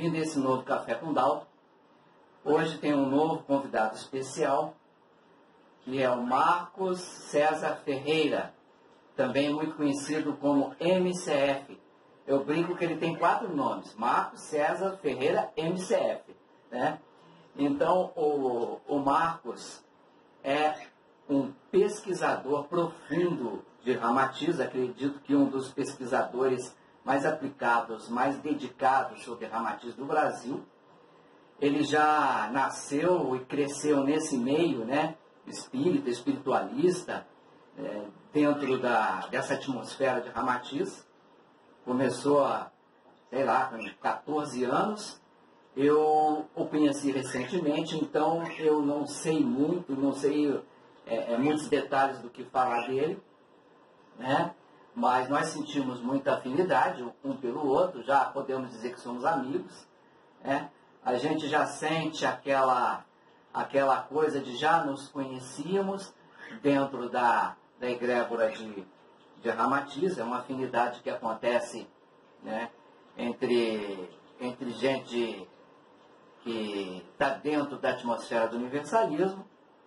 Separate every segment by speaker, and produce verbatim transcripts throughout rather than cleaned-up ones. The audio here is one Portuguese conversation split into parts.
Speaker 1: bem-vindo a esse novo Café com Dalton. Hoje tem um novo convidado especial, que é o Marcos César Ferreira, também muito conhecido como M C F. Eu brinco que ele tem quatro nomes, Marcos César Ferreira M C F. Né? Então, o, o Marcos é um pesquisador profundo de Ramatiz, acredito que um dos pesquisadores mais aplicados, mais dedicados sobre Ramatiz do Brasil. Ele já nasceu e cresceu nesse meio, né, espírita, espiritualista, é, dentro da, dessa atmosfera de Ramatiz. Começou a, sei lá, com quatorze anos. Eu o conheci recentemente, então eu não sei muito, não sei é, é, muitos detalhes do que falar dele, né? Mas nós sentimos muita afinidade um pelo outro, já podemos dizer que somos amigos, né? A gente já sente aquela, aquela coisa de já nos conhecíamos dentro da, da egrégora de, de Ramatiz. É uma afinidade que acontece, né, entre, entre gente que está dentro da atmosfera do universalismo.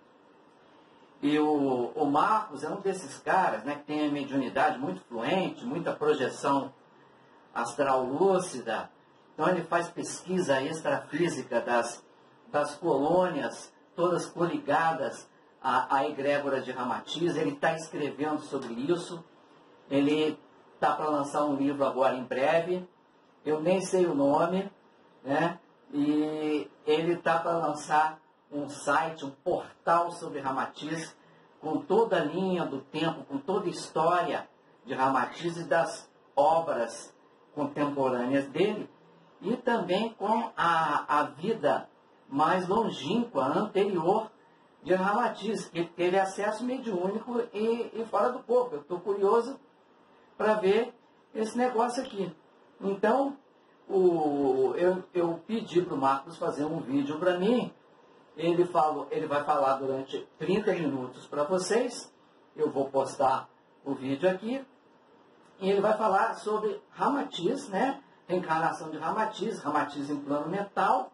Speaker 1: E o, o Marcos é um desses caras, né, que tem a mediunidade muito fluente, muita projeção astral lúcida. Então ele faz pesquisa extrafísica das, das colônias, todas coligadas à, à egrégora de Ramatiz. Ele está escrevendo sobre isso. Ele está para lançar um livro agora em breve. Eu nem sei o nome, né? E ele está para lançar um site, um portal sobre Ramatiz, com toda a linha do tempo, com toda a história de Ramatiz e das obras contemporâneas dele, e também com a, a vida mais longínqua, anterior de Ramatiz, que teve acesso mediúnico e, e fora do corpo. Eu estou curioso para ver esse negócio aqui. Então, o, eu, eu pedi para o Marcos fazer um vídeo para mim. Ele, falou, ele vai falar durante trinta minutos para vocês. Eu vou postar o vídeo aqui. E ele vai falar sobre Ramatiz, né? Reencarnação de Ramatiz, Ramatiz em plano mental.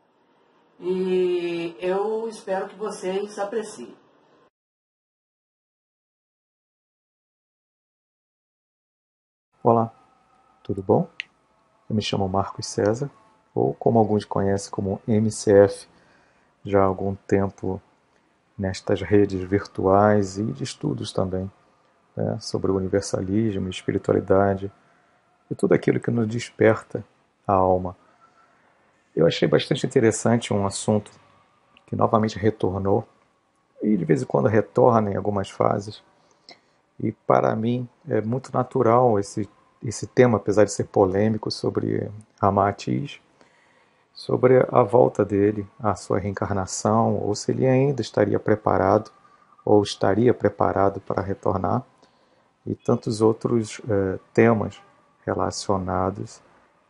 Speaker 1: E eu espero que vocês apreciem.
Speaker 2: Olá, tudo bom? Eu me chamo Marcos César, ou como alguns conhecem como M C F, já há algum tempo nestas redes virtuais e de estudos também, né, sobre o universalismo, espiritualidade e tudo aquilo que nos desperta a alma. Eu achei bastante interessante um assunto que novamente retornou, e de vez em quando retorna em algumas fases, e para mim é muito natural esse, esse tema, apesar de ser polêmico, sobre Ramatiz, sobre a volta dele, a sua reencarnação, ou se ele ainda estaria preparado, ou estaria preparado para retornar, e tantos outros eh, temas relacionados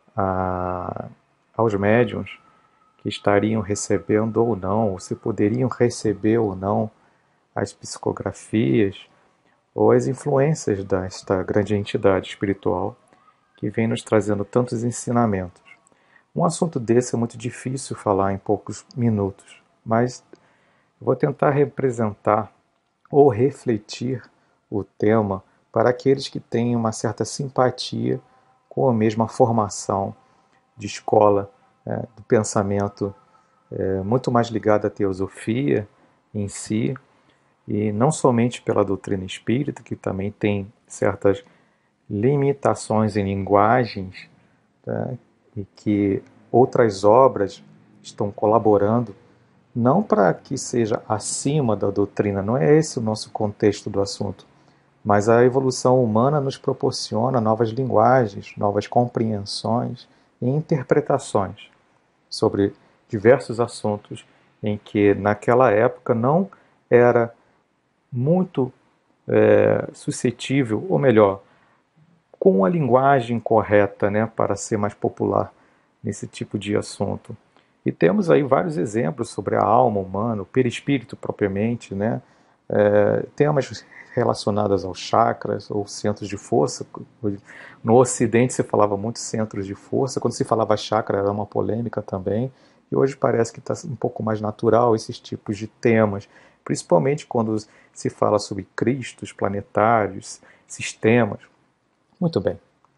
Speaker 2: a, aos médiuns que estariam recebendo ou não, ou se poderiam receber ou não as psicografias, ou as influências desta grande entidade espiritual que vem nos trazendo tantos ensinamentos. Um assunto desse é muito difícil falar em poucos minutos, mas vou tentar representar ou refletir o tema para aqueles que têm uma certa simpatia com a mesma formação de escola, é, do pensamento é, muito mais ligado à teosofia em si, e não somente pela doutrina espírita, que também tem certas limitações em linguagens, tá? E que outras obras estão colaborando, não para que seja acima da doutrina, não é esse o nosso contexto do assunto, mas a evolução humana nos proporciona novas linguagens, novas compreensões e interpretações sobre diversos assuntos em que naquela época não era muito é, suscetível, ou melhor, com a linguagem correta, né, para ser mais popular nesse tipo de assunto. E temos aí vários exemplos sobre a alma humana, o perispírito propriamente, né, é, temas relacionados aos chakras ou centros de força. No Ocidente se falava muito centros de força, quando se falava chakra era uma polêmica também, e hoje parece que está um pouco mais natural esses tipos de temas, principalmente quando se fala sobre cristos planetários, sistemas. Muito bem.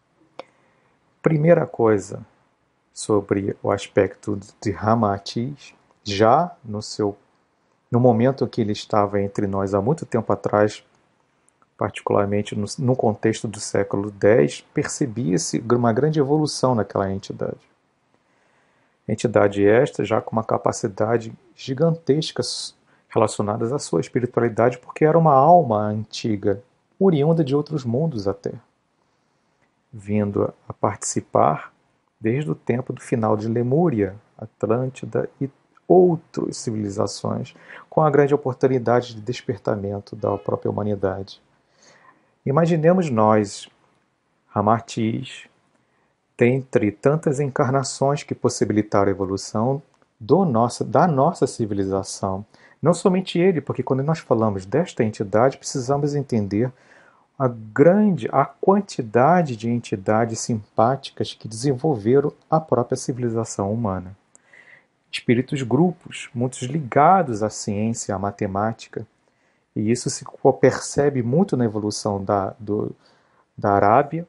Speaker 2: Primeira coisa sobre o aspecto de Ramatiz, já no seu no momento que ele estava entre nós há muito tempo atrás, particularmente no, no contexto do século dez, percebia-se uma grande evolução naquela entidade. Entidade esta já com uma capacidade gigantesca relacionada à sua espiritualidade, porque era uma alma antiga, oriunda de outros mundos até, vindo a participar desde o tempo do final de Lemúria, Atlântida e outras civilizações, com a grande oportunidade de despertamento da própria humanidade. Imaginemos nós, Ramatiz, dentre tantas encarnações que possibilitaram a evolução do nosso, da nossa civilização. Não somente ele, porque quando nós falamos desta entidade, precisamos entender a grande, a quantidade de entidades simpáticas que desenvolveram a própria civilização humana. Espíritos grupos, muitos ligados à ciência, à matemática, e isso se percebe muito na evolução da, do, da Arábia,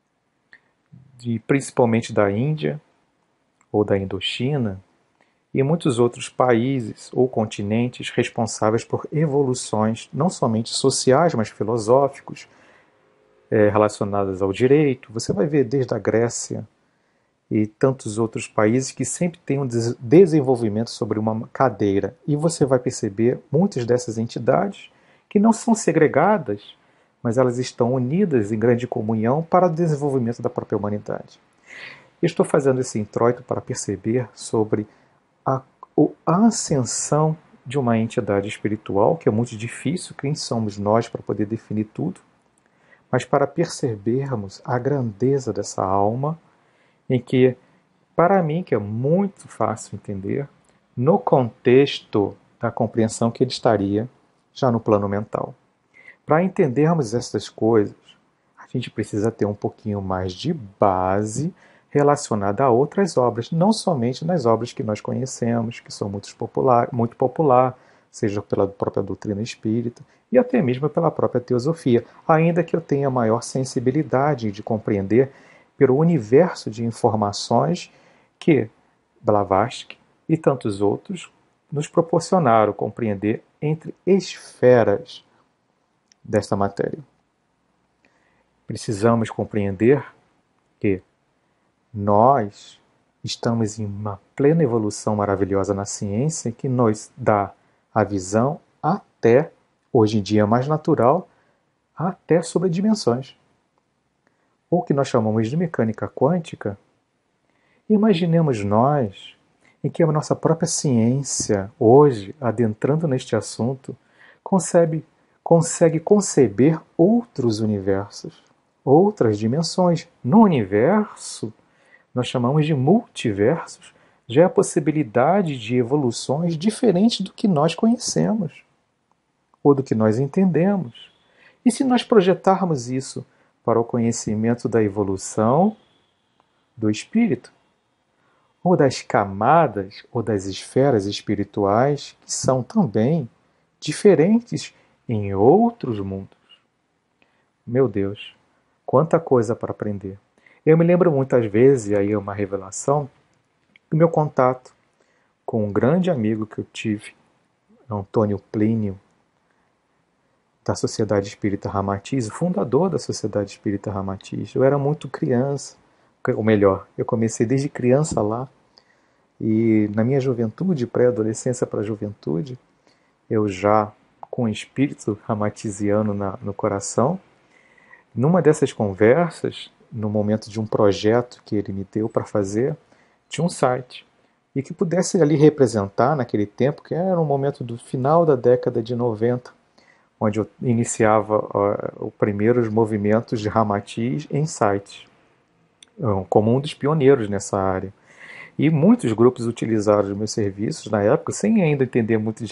Speaker 2: de, principalmente da Índia, ou da Indochina, e muitos outros países ou continentes responsáveis por evoluções, não somente sociais, mas filosóficos, é, relacionadas ao direito. Você vai ver desde a Grécia e tantos outros países que sempre têm um des- desenvolvimento sobre uma cadeira. E você vai perceber muitas dessas entidades que não são segregadas, mas elas estão unidas em grande comunhão para o desenvolvimento da própria humanidade. Estou fazendo esse introito para perceber sobre a, a ascensão de uma entidade espiritual, que é muito difícil, quem somos nós para poder definir tudo, mas para percebermos a grandeza dessa alma, em que, para mim, que é muito fácil entender, no contexto da compreensão que ele estaria já no plano mental. Para entendermos essas coisas, a gente precisa ter um pouquinho mais de base relacionada a outras obras, não somente nas obras que nós conhecemos, que são muito popular, muito popular, seja pela própria doutrina espírita e até mesmo pela própria teosofia, ainda que eu tenha maior sensibilidade de compreender pelo universo de informações que Blavatsky e tantos outros nos proporcionaram compreender entre esferas desta matéria. Precisamos compreender que nós estamos em uma plena evolução maravilhosa na ciência que nos dá a visão até, hoje em dia mais natural, até sobre dimensões. Ou que nós chamamos de mecânica quântica. Imaginemos nós em que a nossa própria ciência, hoje, adentrando neste assunto, concebe, consegue conceber outros universos, outras dimensões. No universo, nós chamamos de multiversos, já é a possibilidade de evoluções diferentes do que nós conhecemos, ou do que nós entendemos. E se nós projetarmos isso para o conhecimento da evolução do espírito, ou das camadas, ou das esferas espirituais, que são também diferentes em outros mundos. Meu Deus, quanta coisa para aprender. Eu me lembro muitas vezes, e aí é uma revelação, do meu contato com um grande amigo que eu tive, Antônio Plínio, da Sociedade Espírita Ramatiz, o fundador da Sociedade Espírita Ramatiz. Eu era muito criança, ou melhor, eu comecei desde criança lá, e na minha juventude, pré-adolescência para a juventude, eu já com o espírito ramatiziano na, no coração, numa dessas conversas, no momento de um projeto que ele me deu para fazer, tinha um site, e que pudesse ali representar naquele tempo, que era um momento do final da década de noventa, onde eu iniciava uh, os primeiros movimentos de Ramatiz em sites, um, como um dos pioneiros nessa área. E muitos grupos utilizaram os meus serviços na época, sem ainda entender muito de,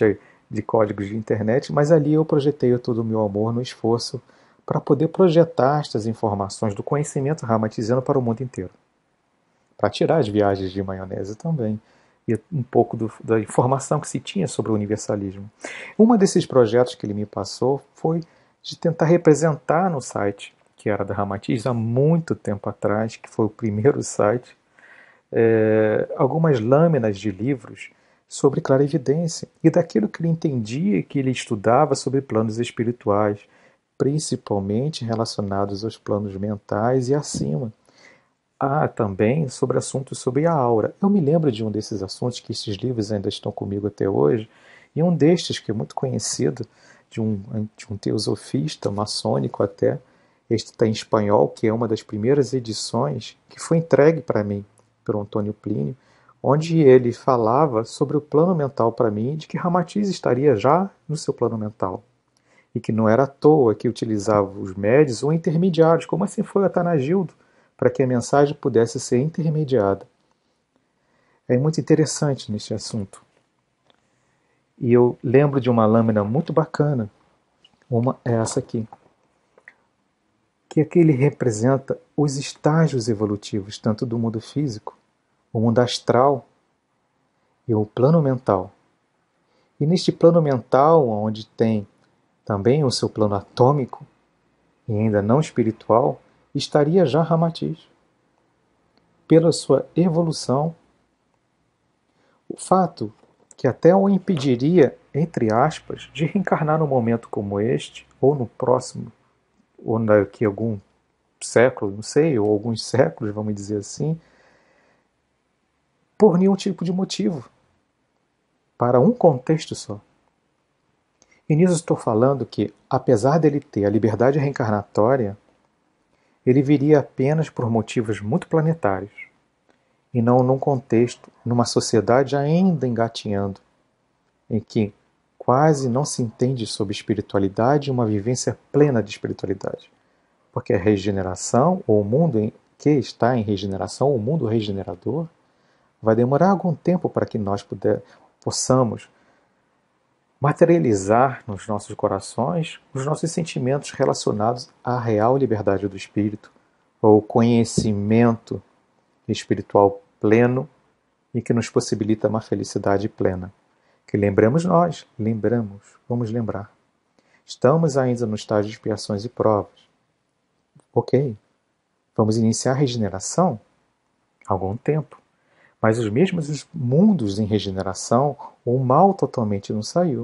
Speaker 2: de códigos de internet, mas ali eu projetei todo o meu amor no esforço para poder projetar estas informações do conhecimento ramatiziano para o mundo inteiro. Para tirar as viagens de maionese também, e um pouco do, da informação que se tinha sobre o universalismo. Um desses projetos que ele me passou foi de tentar representar no site, que era da Ramatiz há muito tempo atrás, que foi o primeiro site, é, algumas lâminas de livros sobre clarividência e daquilo que ele entendia, que ele estudava sobre planos espirituais, principalmente relacionados aos planos mentais e acima. Há também sobre assuntos sobre a aura. Eu me lembro de um desses assuntos, que esses livros ainda estão comigo até hoje, e um destes, que é muito conhecido, de um, de um teosofista maçônico até, este está em espanhol, que é uma das primeiras edições, que foi entregue para mim pelo Antônio Plínio, onde ele falava sobre o plano mental para mim, de que Ramatiz estaria já no seu plano mental, e que não era à toa que utilizava os médios ou intermediários, como assim foi Atanagildo, para que a mensagem pudesse ser intermediada. É muito interessante neste assunto. E eu lembro de uma lâmina muito bacana, uma é essa aqui, que aqui ele representa os estágios evolutivos, tanto do mundo físico, o mundo astral e o plano mental. E neste plano mental, onde tem também o seu plano atômico, e ainda não espiritual, estaria já Ramatiz. Pela sua evolução, o fato que até o impediria, entre aspas, de reencarnar num momento como este, ou no próximo, ou daqui a algum século, não sei, ou alguns séculos, vamos dizer assim, por nenhum tipo de motivo, para um contexto só. E nisso estou falando que, apesar dele ter a liberdade reencarnatória, ele viria apenas por motivos muito planetários, e não num contexto, numa sociedade ainda engatinhando, em que quase não se entende sobre espiritualidade e uma vivência plena de espiritualidade. Porque a regeneração, ou o mundo em que está em regeneração, o mundo regenerador, vai demorar algum tempo para que nós puder, possamos materializar nos nossos corações os nossos sentimentos relacionados à real liberdade do espírito, ou conhecimento espiritual pleno e que nos possibilita uma felicidade plena. Que lembramos nós, lembramos, vamos lembrar. Estamos ainda no estágio de expiações e provas. Ok, vamos iniciar a regeneração? Algum tempo. Mas os mesmos mundos em regeneração, o mal totalmente não saiu.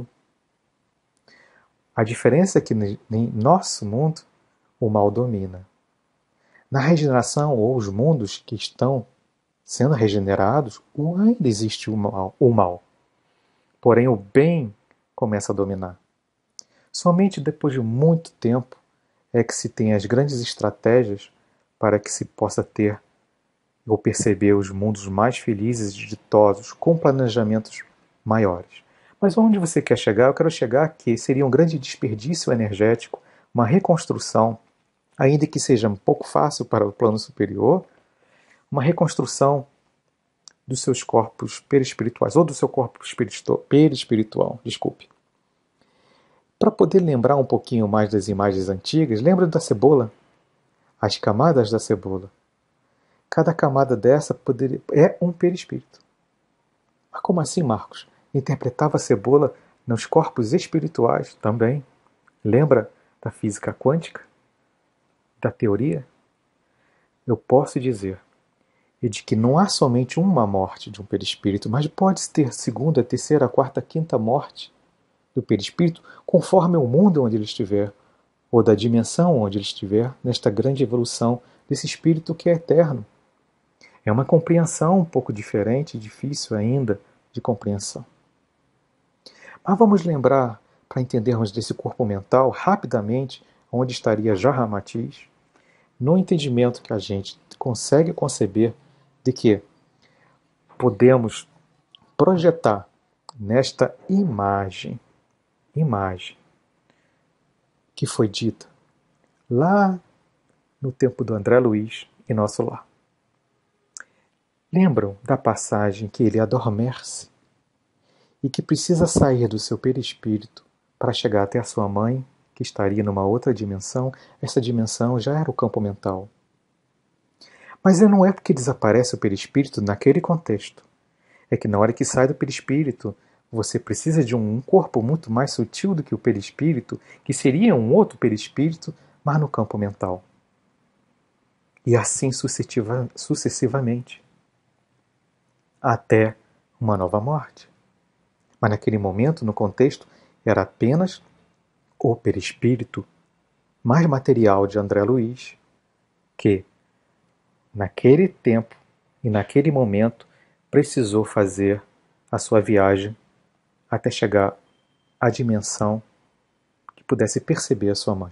Speaker 2: A diferença é que em nosso mundo, o mal domina. Na regeneração, ou os mundos que estão sendo regenerados, ainda existe o mal. O mal. Porém, o bem começa a dominar. Somente depois de muito tempo é que se tem as grandes estratégias para que se possa ter ou perceber os mundos mais felizes e ditosos, com planejamentos maiores. Mas onde você quer chegar? Eu quero chegar que seria um grande desperdício energético, uma reconstrução, ainda que seja um pouco fácil para o plano superior, uma reconstrução dos seus corpos perispirituais, ou do seu corpo perispiritual, desculpe. Para poder lembrar um pouquinho mais das imagens antigas, lembra da cebola? As camadas da cebola. Cada camada dessa poderia, é um perispírito. Mas como assim, Marcos? Interpretava a cebola nos corpos espirituais também. Lembra da física quântica? Da teoria? Eu posso dizer e de que não há somente uma morte de um perispírito, mas pode ter segunda, terceira, quarta, quinta morte do perispírito, conforme o mundo onde ele estiver, ou da dimensão onde ele estiver, nesta grande evolução desse espírito que é eterno. É uma compreensão um pouco diferente, difícil ainda de compreensão. Mas vamos lembrar, para entendermos desse corpo mental, rapidamente, onde estaria já Ramatiz, no entendimento que a gente consegue conceber de que podemos projetar nesta imagem, imagem que foi dita lá no tempo do André Luiz em nosso lar. Lembram da passagem que ele adormece e que precisa sair do seu perispírito para chegar até a sua mãe, que estaria numa outra dimensão. Essa dimensão já era o campo mental. Mas não é porque desaparece o perispírito naquele contexto. É que na hora que sai do perispírito, você precisa de um corpo muito mais sutil do que o perispírito, que seria um outro perispírito, mas no campo mental. E assim sucessiva, sucessivamente. Até uma nova morte. Mas naquele momento, no contexto, era apenas o perispírito mais material de André Luiz, que, naquele tempo e naquele momento, precisou fazer a sua viagem até chegar à dimensão que pudesse perceber a sua mãe.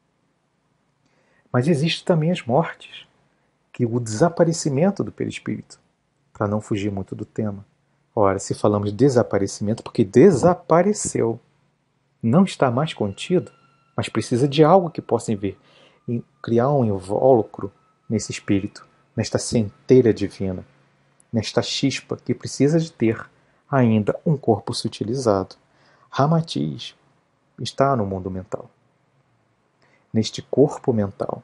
Speaker 2: Mas existem também as mortes, que o desaparecimento do perispírito, para não fugir muito do tema. Ora, se falamos de desaparecimento, porque desapareceu, não está mais contido, mas precisa de algo que possa vir e criar um invólucro nesse espírito, nesta centelha divina, nesta chispa que precisa de ter ainda um corpo sutilizado. Ramatiz está no mundo mental, neste corpo mental.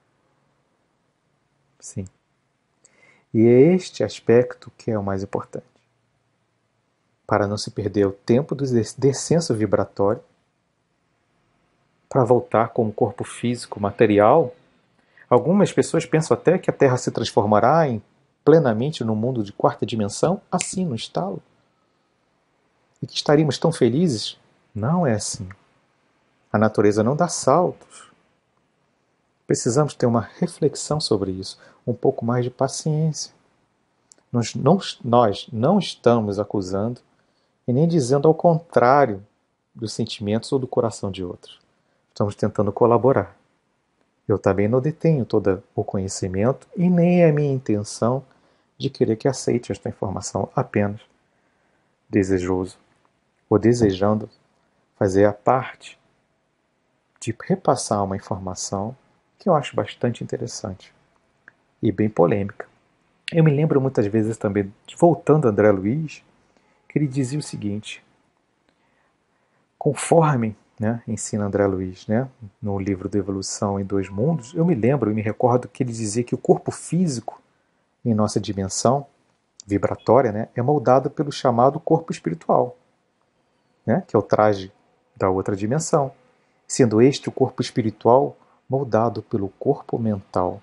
Speaker 2: Sim. E é este aspecto que é o mais importante. Para não se perder o tempo do descenso vibratório, para voltar como corpo físico, material. Algumas pessoas pensam até que a Terra se transformará em, plenamente no mundo de quarta dimensão, assim, no estalo. E que estaríamos tão felizes. Não é assim. A natureza não dá saltos. Precisamos ter uma reflexão sobre isso, um pouco mais de paciência. Nós não, nós não estamos acusando e nem dizendo ao contrário dos sentimentos ou do coração de outros. Estamos tentando colaborar. Eu também não detenho todo o conhecimento e nem é a minha intenção de querer que aceite esta informação, apenas desejoso ou desejando fazer a parte de repassar uma informação que eu acho bastante interessante e bem polêmica. Eu me lembro muitas vezes também, voltando a André Luiz, que ele dizia o seguinte: conforme, né, ensina André Luiz, né, no livro da Evolução em Dois Mundos, eu me lembro e me recordo que ele dizia que o corpo físico, em nossa dimensão vibratória, né, é moldado pelo chamado corpo espiritual, né, que é o traje da outra dimensão, sendo este o corpo espiritual moldado pelo corpo mental.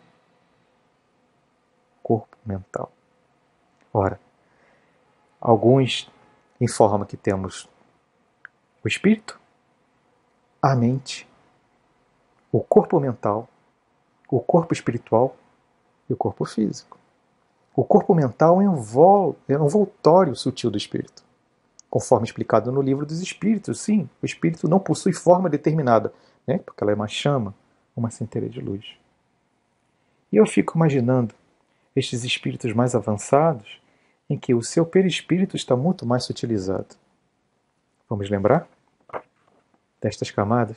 Speaker 2: Corpo mental. Ora, alguns informam que temos o espírito, a mente, o corpo mental, o corpo espiritual e o corpo físico. O corpo mental é um envoltório sutil do espírito. Conforme explicado no livro dos espíritos, sim, o espírito não possui forma determinada, né? Porque ela é uma chama, uma centelha de luz. E eu fico imaginando estes espíritos mais avançados, em que o seu perispírito está muito mais sutilizado. Vamos lembrar destas camadas?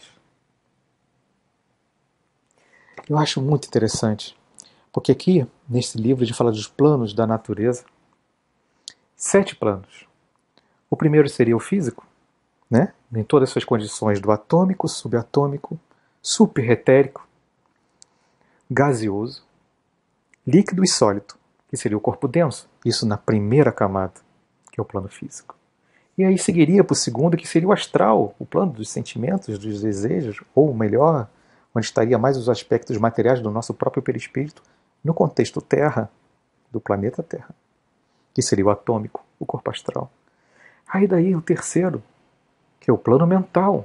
Speaker 2: Eu acho muito interessante, porque aqui, nesse livro, a gente fala dos planos da natureza. Sete planos. O primeiro seria o físico, né? Em todas as suas condições, do atômico, subatômico, superetérico, gaseoso, líquido e sólido, que seria o corpo denso. Isso na primeira camada, que é o plano físico. E aí seguiria para o segundo, que seria o astral, o plano dos sentimentos, dos desejos, ou melhor, onde estaria mais os aspectos materiais do nosso próprio perispírito, no contexto Terra, do planeta Terra, que seria o atômico, o corpo astral. Aí daí o terceiro, que é o plano mental,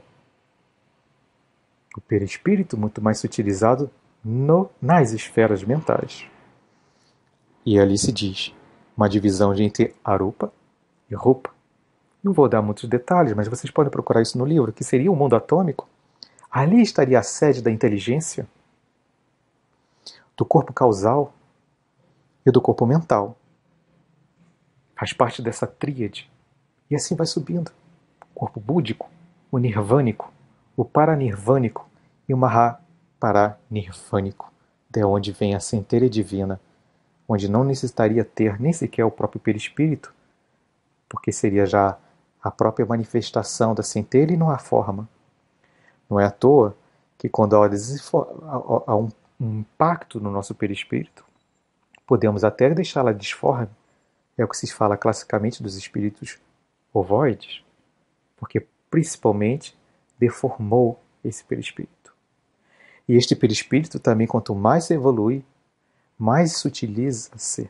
Speaker 2: o perispírito muito mais sutilizado no, nas esferas mentais. E ali se diz uma divisão entre Arupa e Rupa. Não vou dar muitos detalhes, mas vocês podem procurar isso no livro, que seria o mundo atômico. Ali estaria a sede da inteligência, do corpo causal e do corpo mental. Faz parte dessa tríade. E assim vai subindo. O corpo búdico, o nirvânico, o paranirvânico e o mahaparanirvânico, de onde vem a centelha divina, onde não necessitaria ter nem sequer o próprio perispírito, porque seria já a própria manifestação da centelha e não a forma. Não é à toa que quando há um impacto no nosso perispírito, podemos até deixá-la disforme, é o que se fala classicamente dos espíritos ovoides, porque principalmente deformou esse perispírito. E este perispírito também, quanto mais se evolui, mais sutiliza-se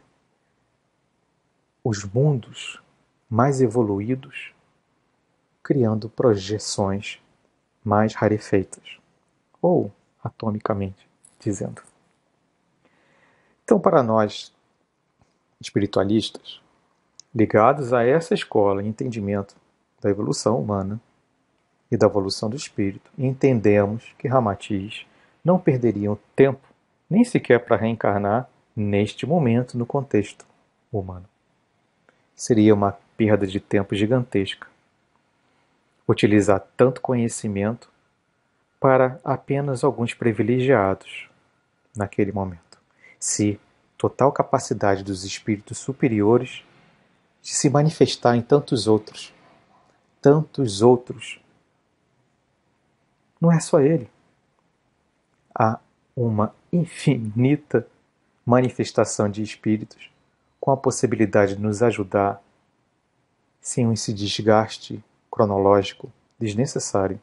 Speaker 2: os mundos mais evoluídos, criando projeções mais rarefeitas, ou atomicamente dizendo. Então, para nós, espiritualistas, ligados a essa escola e entendimento da evolução humana e da evolução do espírito, entendemos que Ramatiz não perderia tempo, nem sequer para reencarnar neste momento no contexto humano. Seria uma perda de tempo gigantesca utilizar tanto conhecimento para apenas alguns privilegiados naquele momento, se total capacidade dos espíritos superiores de se manifestar em tantos outros, tantos outros. Não é só ele. Há uma infinita manifestação de espíritos com a possibilidade de nos ajudar sem esse desgaste cronológico desnecessário.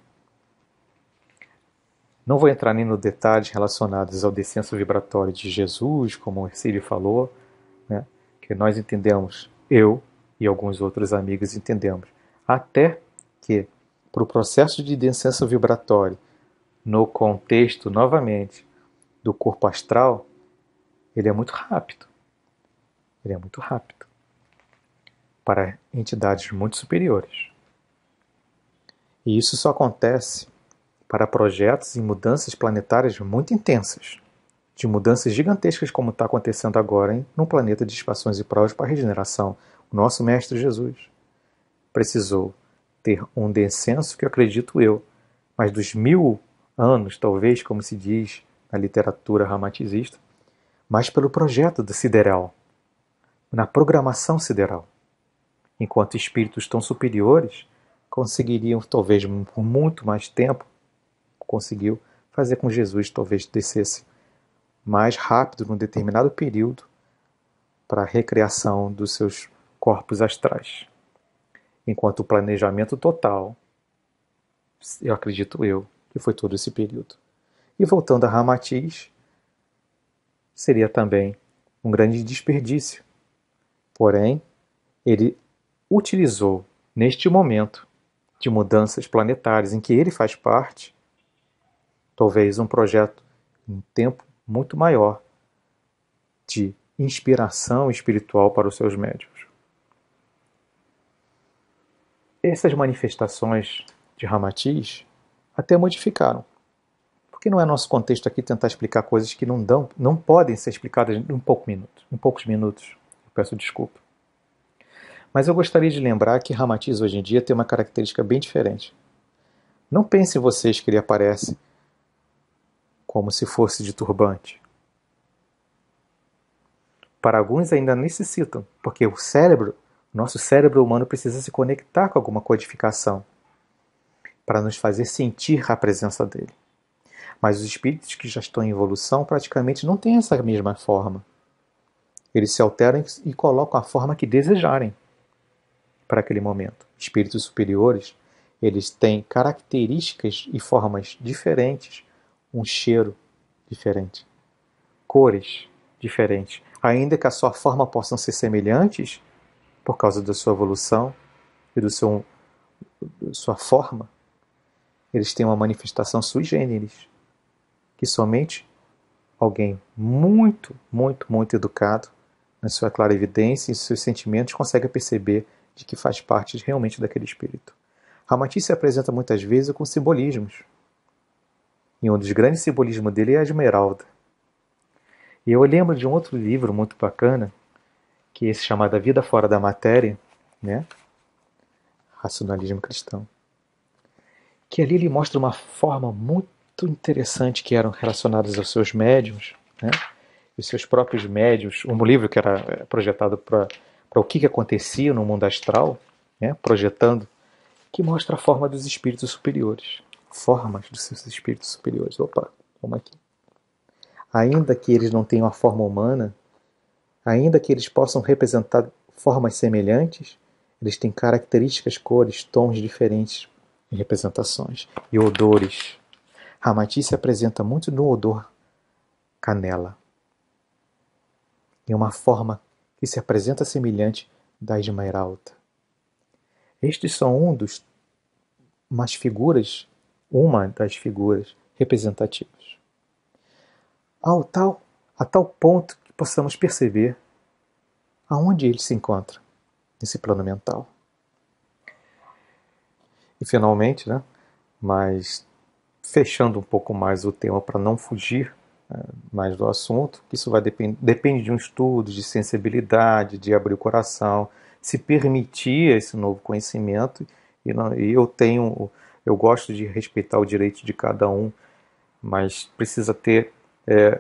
Speaker 2: Não vou entrar nem no detalhes relacionados ao descenso vibratório de Jesus, como o Ercílio falou, né, que nós entendemos, eu e alguns outros amigos entendemos, até que para o processo de descenso vibratório, no contexto, novamente, do corpo astral, ele é muito rápido. Ele é muito rápido para entidades muito superiores. E isso só acontece para projetos e mudanças planetárias muito intensas, de mudanças gigantescas como está acontecendo agora em num planeta de expansões e provas para a regeneração. O nosso Mestre Jesus precisou ter um descenso que eu acredito eu, mas dos mil anos, talvez, como se diz na literatura ramatizista, mas pelo projeto do sideral, na programação sideral. Enquanto espíritos tão superiores conseguiriam, talvez por muito mais tempo, conseguiu fazer com que Jesus talvez descesse mais rápido num determinado período para a recriação dos seus corpos astrais. Enquanto o planejamento total, eu acredito eu, que foi todo esse período. E voltando a Ramatiz, seria também um grande desperdício. Porém, ele utilizou, neste momento de mudanças planetárias em que ele faz parte, talvez um projeto em tempo muito maior de inspiração espiritual para os seus médiuns. Essas manifestações de Ramatiz até modificaram. Porque não é nosso contexto aqui tentar explicar coisas que não dão, não podem ser explicadas em, pouco minuto, em poucos minutos. Eu peço desculpa. Mas eu gostaria de lembrar que Ramatiz hoje em dia tem uma característica bem diferente. Não pensem vocês que ele aparece como se fosse de turbante. Para alguns ainda necessitam, porque o cérebro, nosso cérebro humano precisa se conectar com alguma codificação para nos fazer sentir a presença dele. Mas os espíritos que já estão em evolução praticamente não têm essa mesma forma. Eles se alteram e colocam a forma que desejarem para aquele momento. Espíritos superiores, eles têm características e formas diferentes, um cheiro diferente, cores diferentes. Ainda que a sua forma possam ser semelhantes, por causa da sua evolução e do seu, da sua forma, eles têm uma manifestação sui generis, que somente alguém muito, muito, muito educado, na sua clarividência e seus sentimentos, consegue perceber de que faz parte realmente daquele espírito. Ramatiz se apresenta muitas vezes com simbolismos. E um dos grandes simbolismos dele é a esmeralda. E eu lembro de um outro livro muito bacana, que é esse chamado A Vida Fora da Matéria, né? Racionalismo Cristão. Que ali ele mostra uma forma muito interessante que eram relacionadas aos seus médiuns, né? Os seus próprios médiuns. Um livro que era projetado para o que, que acontecia no mundo astral, né? Projetando que mostra a forma dos espíritos superiores. Formas dos seus espíritos superiores. Opa, vamos aqui. Ainda que eles não tenham a forma humana, ainda que eles possam representar formas semelhantes, eles têm características, cores, tons diferentes em representações e odores. Ramati se apresenta muito no odor canela, em uma forma que se apresenta semelhante da esmeralda. Estes são um dos umas figuras, uma das figuras representativas. Ao tal, a tal ponto que possamos perceber aonde ele se encontra nesse plano mental. E finalmente, né, mas fechando um pouco mais o tema para não fugir né, mais do assunto, que isso vai depend, depende de um estudo, de sensibilidade, de abrir o coração, se permitir esse novo conhecimento. E, não, e eu tenho, eu gosto de respeitar o direito de cada um, mas precisa ter, é,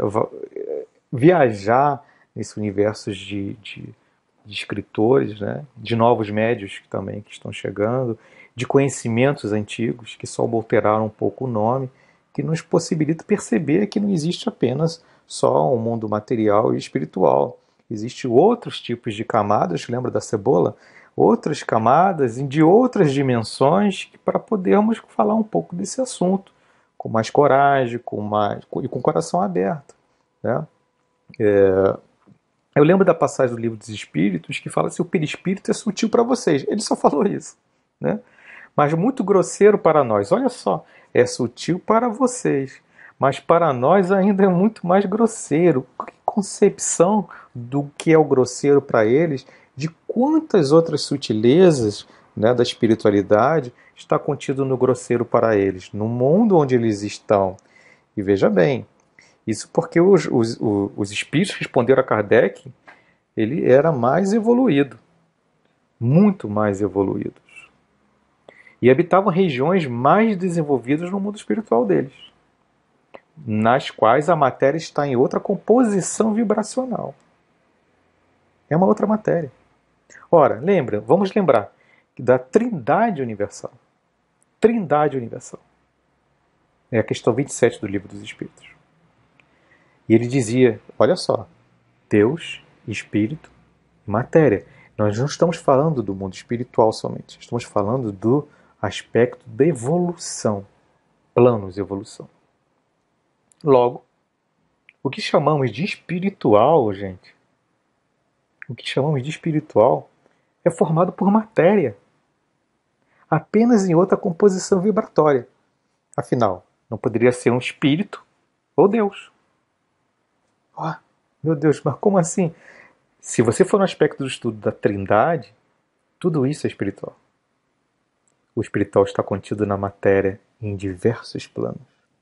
Speaker 2: viajar nesse universo de, de, de escritores, né, de novos médios também que estão chegando, de conhecimentos antigos que só alteraram um pouco o nome, que nos possibilita perceber que não existe apenas só um mundo material e espiritual. Existem outros tipos de camadas, lembra da cebola? Outras camadas de outras dimensões para podermos falar um pouco desse assunto com mais coragem com mais, e com o coração aberto. Né? É, eu lembro da passagem do Livro dos Espíritos que fala assim, o perispírito é sutil para vocês. Ele só falou isso. Né? Mas muito grosseiro para nós. Olha só, é sutil para vocês, mas para nós ainda é muito mais grosseiro. Que concepção do que é o grosseiro para eles, de quantas outras sutilezas, né, da espiritualidade está contido no grosseiro para eles, no mundo onde eles estão. E veja bem, isso porque os, os, os espíritos responderam a Kardec, ele era mais evoluído, muito mais evoluídos. E habitavam regiões mais desenvolvidas no mundo espiritual deles, nas quais a matéria está em outra composição vibracional. É uma outra matéria. Ora, lembra, vamos lembrar da Trindade Universal. Trindade Universal. É a questão vinte e sete do Livro dos Espíritos. E ele dizia, olha só, Deus, Espírito e matéria. Nós não estamos falando do mundo espiritual somente, estamos falando do aspecto da evolução, planos de evolução. Logo, o que chamamos de espiritual, gente, o que chamamos de espiritual é formado por matéria, apenas em outra composição vibratória. Afinal, não poderia ser um espírito ou Deus. Oh, meu Deus, mas como assim? Se você for no aspecto do estudo da Trindade, tudo isso é espiritual. O espiritual está contido na matéria em diversos planos.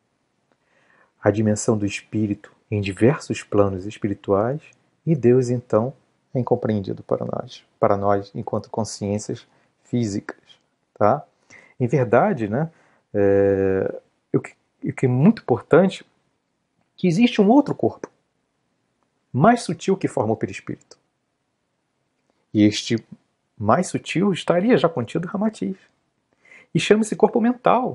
Speaker 2: A dimensão do espírito em diversos planos espirituais e Deus, então, é incompreendido para nós, para nós enquanto consciências físicas. Tá? Em verdade, né, é, o, que, o que é muito importante é que existe um outro corpo, mais sutil que forma o perispírito. E este mais sutil estaria já contido em Ramatiz. E chama-se corpo mental.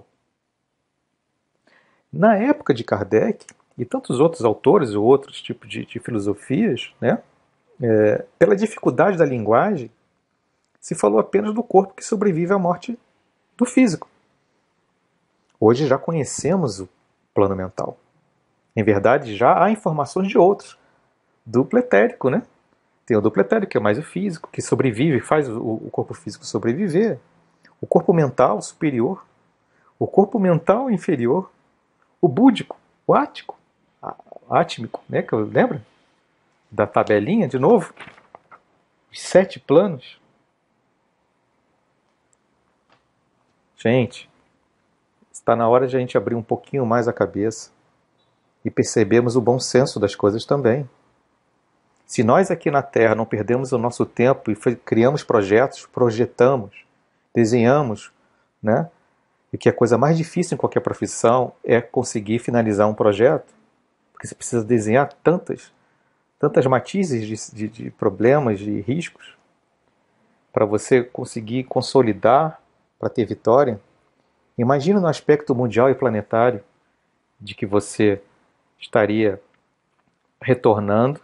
Speaker 2: Na época de Kardec, e tantos outros autores ou outros tipos de, de filosofias, né, é, pela dificuldade da linguagem, se falou apenas do corpo que sobrevive à morte do físico. Hoje já conhecemos o plano mental. Em verdade, já há informações de outros. Duplo etérico, né? Tem o duplo etérico, que é mais o físico, que sobrevive, faz o, o corpo físico sobreviver. O corpo mental superior. O corpo mental inferior. O búdico, o ático, átmico, né? Que lembra? Da tabelinha, de novo. Os sete planos. Gente, está na hora de a gente abrir um pouquinho mais a cabeça e percebermos o bom senso das coisas também. Se nós aqui na Terra não perdemos o nosso tempo e criamos projetos, projetamos, desenhamos, né? E que a coisa mais difícil em qualquer profissão é conseguir finalizar um projeto, porque você precisa desenhar tantas, tantas matizes de, de, de problemas, de riscos, para você conseguir consolidar para ter vitória, imagina no aspecto mundial e planetário de que você estaria retornando,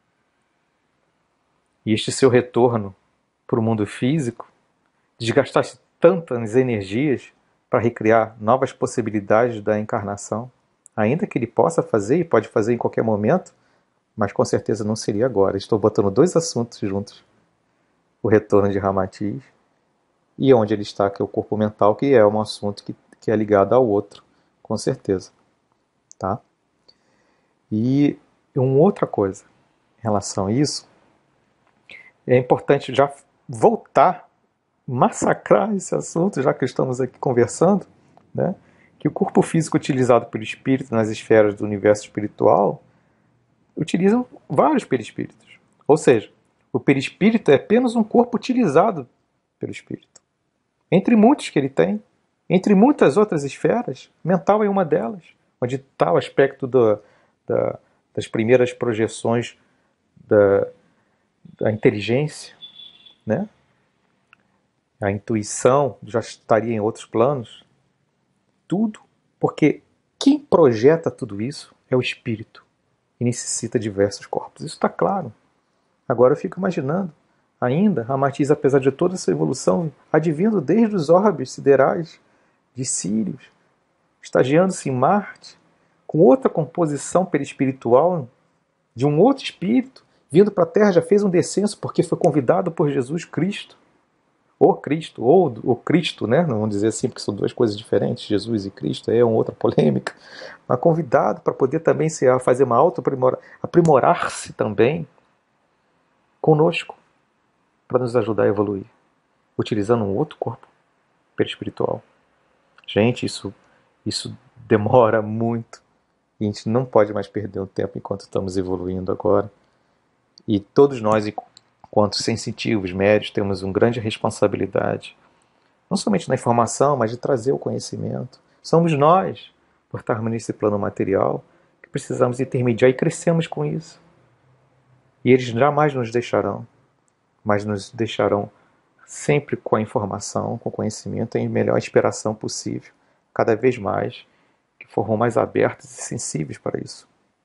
Speaker 2: e este seu retorno para o mundo físico desgastasse tantas energias para recriar novas possibilidades da encarnação, ainda que ele possa fazer e pode fazer em qualquer momento, mas com certeza não seria agora. Estou botando dois assuntos juntos. O retorno de Ramatiz e onde ele está, que é o corpo mental, que é um assunto que, que é ligado ao outro, com certeza. Tá? E uma outra coisa em relação a isso, é importante já voltar, massacrar esse assunto, já que estamos aqui conversando, né? Que o corpo físico utilizado pelo espírito nas esferas do universo espiritual utilizam vários perispíritos. Ou seja, o perispírito é apenas um corpo utilizado pelo espírito. Entre muitos que ele tem, entre muitas outras esferas, mental é uma delas, onde está o aspecto do, da, das primeiras projeções da, da inteligência, né? A intuição já estaria em outros planos. Tudo, porque quem projeta tudo isso é o espírito e necessita de diversos corpos. Isso está claro. Agora eu fico imaginando, ainda, Ramatiz, apesar de toda essa evolução, advindo desde os orbes siderais de Sírios, estagiando-se em Marte, com outra composição perispiritual de um outro espírito, vindo para a Terra, já fez um descenso porque foi convidado por Jesus Cristo. Ou Cristo, ou o Cristo, né? Não vamos dizer assim, porque são duas coisas diferentes, Jesus e Cristo, é uma outra polêmica, mas convidado para poder também se fazer uma auto-aprimorar, aprimorar-se também conosco, para nos ajudar a evoluir, utilizando um outro corpo perispiritual. Gente, isso, isso demora muito, e a gente não pode mais perder o tempo enquanto estamos evoluindo agora. E todos nós, enquanto sensitivos, médios, temos uma grande responsabilidade, não somente na informação, mas de trazer o conhecimento. Somos nós, por estarmos nesse plano material, que precisamos intermediar e crescemos com isso. E eles jamais nos deixarão, mas nos deixarão sempre com a informação, com o conhecimento, e a melhor inspiração possível, cada vez mais, que foram mais abertos e sensíveis para isso.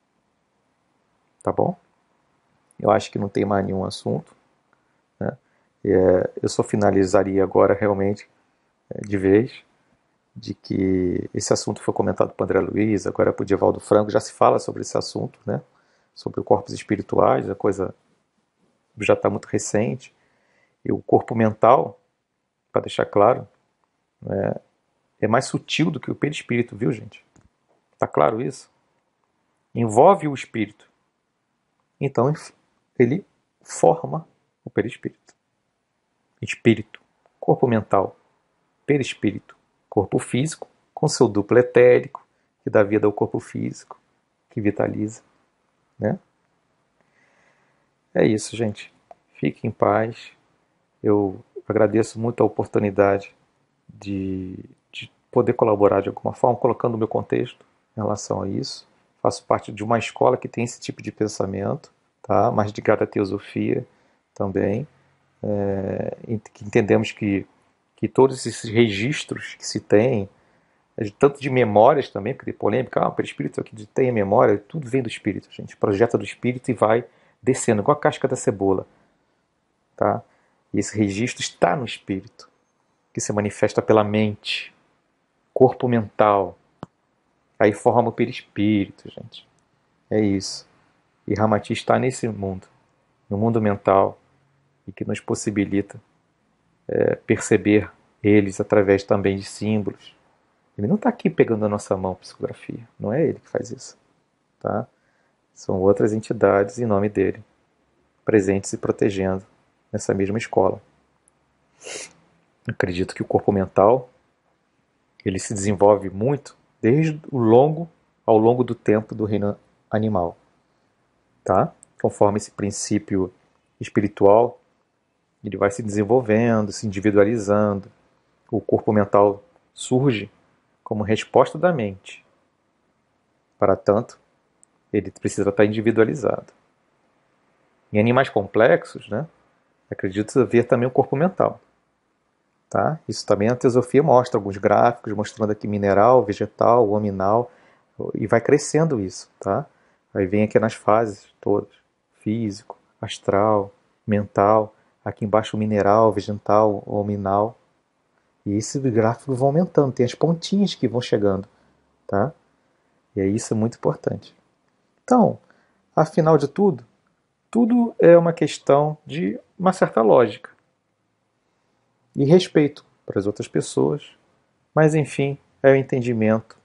Speaker 2: Tá bom? Eu acho que não tem mais nenhum assunto. Né? É, eu só finalizaria agora realmente, é, de vez, de que esse assunto foi comentado por André Luiz, agora por Divaldo Franco, já se fala sobre esse assunto, né? Sobre os corpos espirituais, a coisa já está muito recente. E o corpo mental, para deixar claro, é, é mais sutil do que o perispírito, viu, gente? Está claro isso? Envolve o espírito. Então, ele forma o perispírito. Espírito, corpo mental, perispírito, corpo físico, com seu duplo etérico, que dá vida ao corpo físico, que vitaliza. Né? É isso, gente. Fique em paz. Eu agradeço muito a oportunidade de, de poder colaborar de alguma forma, colocando o meu contexto em relação a isso. Faço parte de uma escola que tem esse tipo de pensamento, tá? Mais ligada à teosofia também. É, que entendemos que, que todos esses registros que se tem, tanto de memórias também, porque tem polêmica, ah, o perispírito aqui tem a memória, tudo vem do espírito, gente. Projeta do espírito e vai descendo, igual a casca da cebola. Tá? E esse registro está no espírito, que se manifesta pela mente, corpo mental. Aí forma o perispírito, gente. É isso. E Ramatiz está nesse mundo, no mundo mental, e que nos possibilita é, perceber eles através também de símbolos. Ele não está aqui pegando a nossa mão, psicografia. Não é ele que faz isso. Tá? São outras entidades em nome dele, presentes e protegendo nessa mesma escola. Acredito que o corpo mental ele se desenvolve muito desde o longo, ao longo do tempo do reino animal. Tá? Conforme esse princípio espiritual, ele vai se desenvolvendo, se individualizando. O corpo mental surge como resposta da mente. Para tanto, ele precisa estar individualizado. Em animais complexos, né, acredito haver também o corpo mental. Tá? Isso também a teosofia mostra alguns gráficos mostrando aqui mineral, vegetal, hominal, e vai crescendo isso. Tá? Aí vem aqui nas fases todas, físico, astral, mental, aqui embaixo mineral, vegetal, hominal, e esses gráficos vão aumentando, tem as pontinhas que vão chegando. Tá? E aí isso é muito importante. Então, afinal de tudo, tudo é uma questão de uma certa lógica e respeito para as outras pessoas, mas enfim, é o entendimento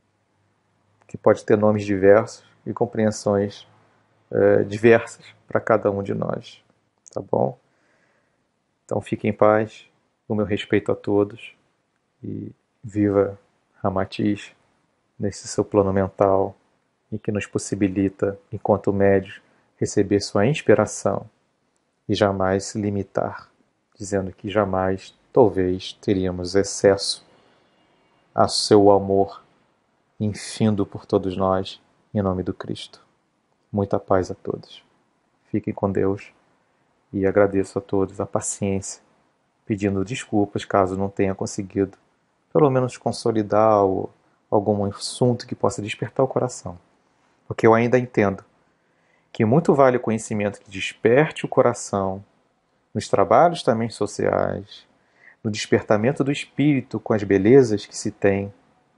Speaker 2: que pode ter nomes diversos e compreensões é, diversas para cada um de nós, tá bom? Então fique em paz, o meu respeito a todos e viva Ramatiz nesse seu plano mental e que nos possibilita, enquanto médios, receber sua inspiração e jamais se limitar, dizendo que jamais, talvez, teríamos excesso a seu amor infindo por todos nós, em nome do Cristo. Muita paz a todos. Fiquem com Deus e agradeço a todos a paciência, pedindo desculpas caso não tenha conseguido, pelo menos consolidar o, algum assunto que possa despertar o coração. Porque eu ainda entendo que muito vale o conhecimento que desperte o coração, nos trabalhos também sociais, no despertamento do espírito com as belezas que se tem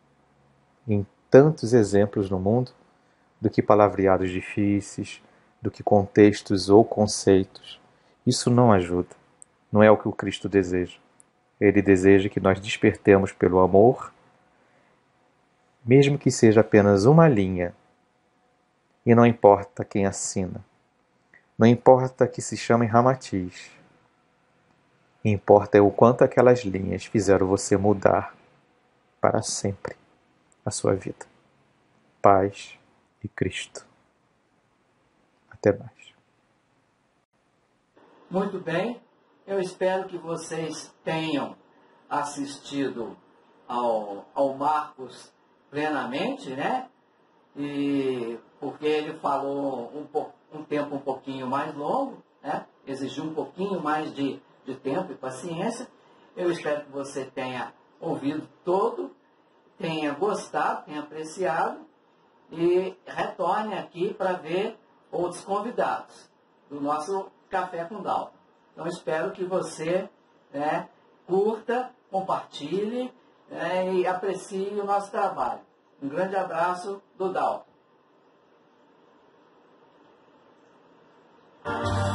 Speaker 2: em tantos exemplos no mundo, do que palavreados difíceis, do que contextos ou conceitos. Isso não ajuda. Não é o que o Cristo deseja. Ele deseja que nós despertemos pelo amor, mesmo que seja apenas uma linha. E não importa quem assina. Não importa que se chame Ramatiz. Importa é o quanto aquelas linhas fizeram você mudar para sempre a sua vida. Paz e Cristo. Até mais.
Speaker 1: Muito bem, eu espero que vocês tenham assistido ao, ao Marcos plenamente, né? E porque ele falou um, po, um tempo um pouquinho mais longo, né? Exigiu um pouquinho mais de, de tempo e paciência. Eu espero que você tenha ouvido todo, tenha gostado, tenha apreciado e retorne aqui para ver outros convidados do nosso Café com Dalton. Então espero que você, né, curta, compartilhe, né, e aprecie o nosso trabalho. Um grande abraço do Dalton.